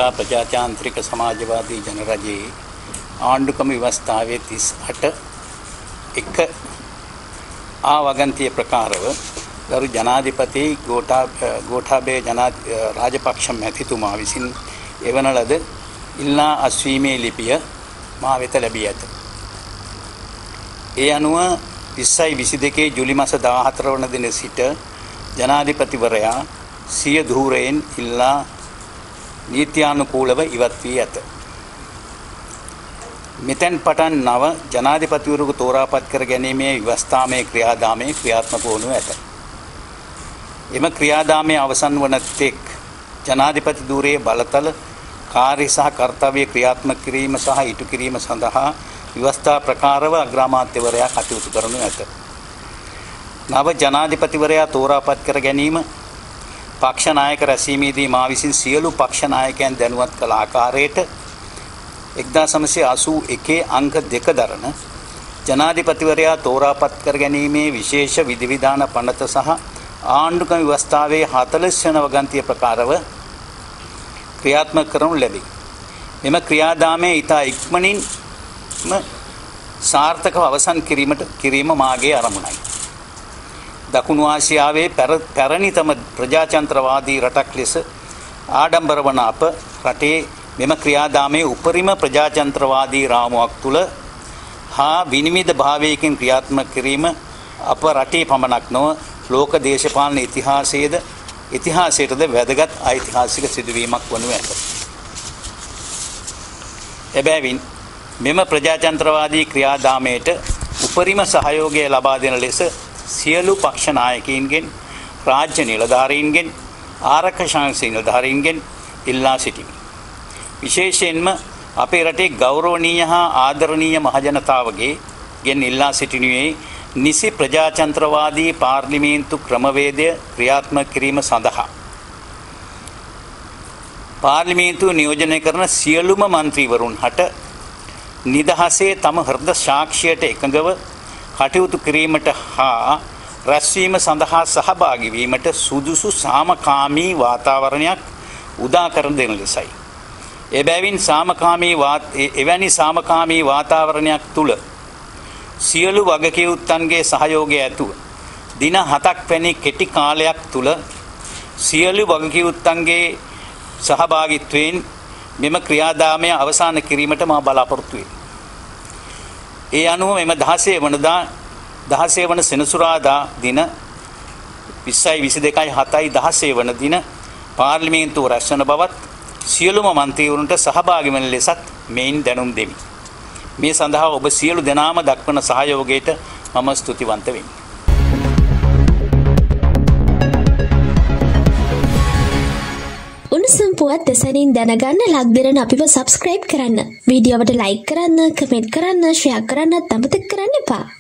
ලංකා ප්‍රජාතාන්ත්‍රික සමාජවාදී ජනරජයේ ආණ්ඩුක්‍රම ව්‍යවස්ථාවේ 38 ආ වගන්තිය ප්‍රකාරව ගරු ජනාධිපති ගෝඨාභය රාජපක්ෂ මැතිතුමා විසින් එවන ලද ඉල්ලා අස්වීමේ ලිපිය මා වෙත ලැබී ඇත. ඒ අනුව 2022 ජූලි මාස 14 වන දින සිට ජනාධිපතිවරයා සිය ධූරයෙන් ඉල්ලා නීත්‍යානුකූලව ඉවත් වී ඇත. මෙතෙන් පටන් නව ජනාධිපතිවරයෙකු තෝරාපත් කර ගැනීමේ ව්‍යවස්ථාමය ක්‍රියාදාමය ක්‍රියාත්මක වනු ඇත. එම ක්‍රියාදාමය අවසන් වන තෙක් ජනාධිපති ධූරයේ බලතල කාර්ය සහ කර්තව්‍ය ක්‍රියාත්මක කිරීම සහ ඉටු කිරීම සඳහා ව්‍යවස්ථා ප්‍රකාරව අග්‍රාමාත්‍යවරයා කටයුතු කරනු ඇත. නව ජනාධිපතිවරයා තෝරාපත් කර ගැනීම පක්ෂ නායක රැසීමේදී මා විසින් සියලු පක්ෂ නායකයන් දැනුවත් කළ ආකාරයට 1981 අංක 2 දරන ජනාධිපතිවරයා තෝරාපත් කර ගැනීමේ විශේෂ විධිවිධාන පනත සහ ආණ්ඩුක්‍රම ව්‍යවස්ථාවේ 40 වන වගන්තිය ප්‍රකාරව ක්‍රියාත්මක කරනු ලැබේ. මෙම ක්‍රියාදාමයේ ඉතා ඉක්මනින්ම සාර්ථකව අවසන් කිරීම මාගේ අරමුණයි. දකුණු ආසියාවේ පැරණිතම ප්‍රජාතන්ත්‍රවාදී රටක් ලෙස ආඩම්බර වන අප රටේ මෙම ක්‍රියාදාමයේ උපරිම ප්‍රජාතන්ත්‍රවාදී රාමුවක් තුල හා විනිවිද භාවයකින් ක්‍රියාත්මක කිරීම අප රටේ පමණක් නොව ලෝක දේශපාලන ඉතිහාසයටද වැදගත් ඓතිහාසික සිදුවීමක් වනු ඇත. එබැවින් මෙම ප්‍රජාතන්ත්‍රවාදී ක්‍රියාදාමයට උපරිම සහයෝගය ලබා දෙන ලෙස සියලු පක්ෂ නායකයින්ගෙන් රාජ්‍ය නිලධාරීන්ගෙන් ආරක්ෂක නිලධාරීන්ගෙන් ඉල්ලා සිටිමි. විශේෂයෙන්ම අපේ රටේ ගෞරවනීය හා ආදරණීය මහජනතාවගේ ගෙන් ඉල්ලා සිටිනුයේ නිසි ප්‍රජාතන්ත්‍රවාදී පාර්ලිමේන්තු ක්‍රමවේදය ක්‍රියාත්මක කිරීම සඳහා පාර්ලිමේන්තුව නියෝජනය කරන සියලුම මන්ත්‍රීවරුන් හට නිදහසේ තම හෘද සාක්ෂියට එකඟව කටයුතු කිරීමට හා රැස්වීම සඳහා සහභාගී වීමට සුදුසු සාමකාමී වාතාවරණයක් උදා කර දෙන ලෙසයි. එබැවින් එවැනි සාමකාමී වාතාවරණයක් තුල සියලු වගකීම්න්ගේ සහයෝගය ඇතුව දින 7ක් වැනි කෙටි කාලයක් තුල සියලු වගකීම්න්ගේ සහභාගීත්වයෙන් මෙම ක්‍රියාදාමය අවසන් කිරීමට මා බලාපොරොත්තු වෙමි. ඒ අනුව මෙම 16 වන සෙනසුරාදා දින 2022 වන දින පාර්ලිමේන්තුව රැස්වන බවත් සියලුම මන්ත්‍රීවරුන්ට සහභාගී වන ලෙසත් මෙයින් දැනුම් දෙමි. මේ සඳහා ඔබ සියලු දෙනාම දක්වන සහයෝගයට මම ස්තුතිවන්ත වෙමි. උණුසුම් පුවත් දෙසනින් දැනගන්න ලක්දිරන අපිව සබ්ස්ක්‍රයිබ් කරන්න. වීඩියෝවට ලයික් කරන්න, කමෙන්ට් කරන්න, ෂෙයා කරන්නත් අමතක කරන්න එපා.